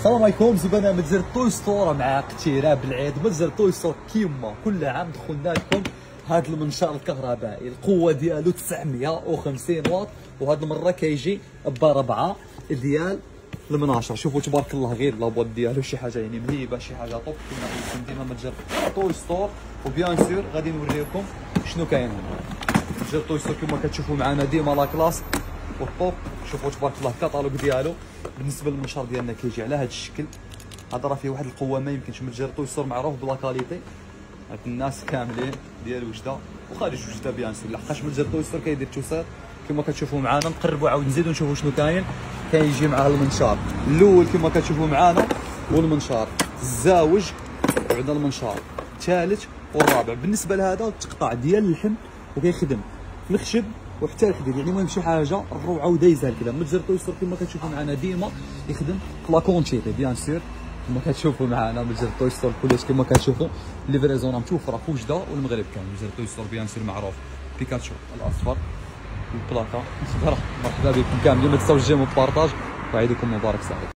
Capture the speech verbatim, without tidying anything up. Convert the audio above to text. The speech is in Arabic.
السلام عليكم زبناء متجر توي ستور مع اقتراب العيد. متجر توي ستور كيما كل عام دخلنا لكم هذا المنشار الكهربائي، القوه ديالو تسعمية وخمسين واط، وهذه المره كيجي بربعه ديال المناشر. شوفوا تبارك الله غير لابوات ديالو شي حاجه يعني مهيبه، شي حاجه طوب. كما قلت ديما متجر توي ستور، وبيان سور غادي نوريكم شنو كاين هنا. متجر توي ستور كما كتشوفوا معنا ديما لا كلاس والطوب. شوفوا تبارك الله الكاتالوج ديالو. بالنسبه للمنشار ديالنا كيجي على هذا الشكل، هذا راه فيه واحد القوه ما يمكنش. متجر توي ستور معروف بلا كاليتي، هاد الناس كاملين ديال وجده وخارج وجده بيان سور، لحقاش متجر توي ستور كيدير توصيل كما كتشوفوا معنا. نقربوا عاود نزيدوا نشوفوا شنو كاين. كيجي معاه المنشار الاول كما كتشوفوا معنا، والمنشار الزاوج، وعندنا المنشار الثالث والرابع. بالنسبه لهذا التقطاع ديال اللحم وكيخدم في الخشب وحتى الحديد، يعني المهم شي حاجه الروعه ودايزه هكذا. متجر توي ستور كما كتشوفوا معنا ديما يخدم في لا كونتيتي بيان سور كما كتشوفوا معنا. متجر توي ستور كلش كما كتشوفوا ليفريزون متوفره في وجده والمغرب كامل. متجر توي ستور بيان سور معروف بيكاتشو الاصفر البلاكه الخضراء. مرحبا بكم كاملين، ما تنساوش الجيم والبارطاج، وعيدكم مبارك سعيد.